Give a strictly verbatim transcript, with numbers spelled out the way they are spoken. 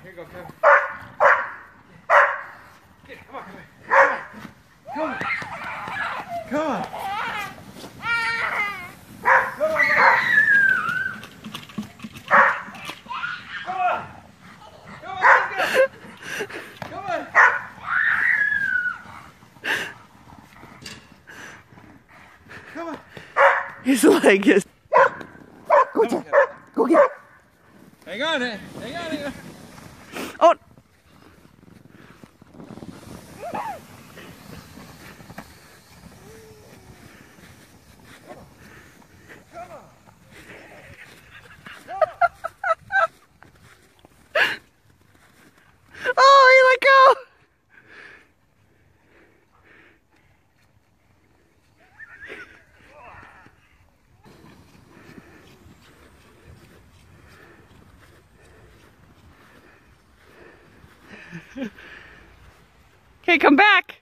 Here you go, Kevin. Get it. Come on, Kevin. Come on. Come on. Come on. Come on. Come on. Come on, let's go. Come on. Come on. His leg is... Go get it. Go get it. Hang on, hang on, hang on. Oh! Oh, he let go! Okay, come back.